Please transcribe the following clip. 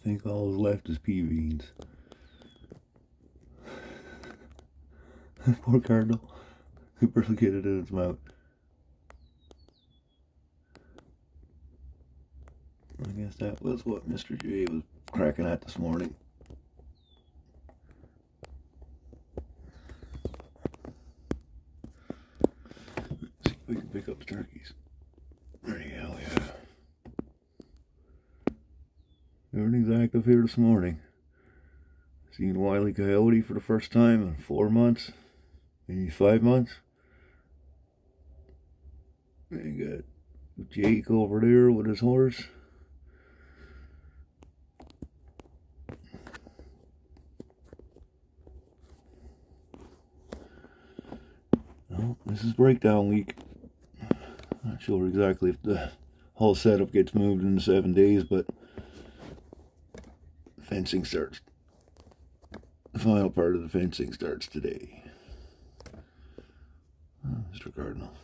think all is left is pea beans. Poor cardinal. He barely get it in its mouth. I guess that was what Mr. J was cracking at this morning. Let's see if we can pick up the turkeys. There you go, yeah. Everything's active here this morning. Seen Wile E. Coyote for the first time in 4 months, maybe 5 months. You got Jake over there with his horse. Well, this is breakdown week. Not sure exactly if the whole setup gets moved in 7 days, but fencing starts. The final part of the fencing starts today. Oh, Mr. Cardinal.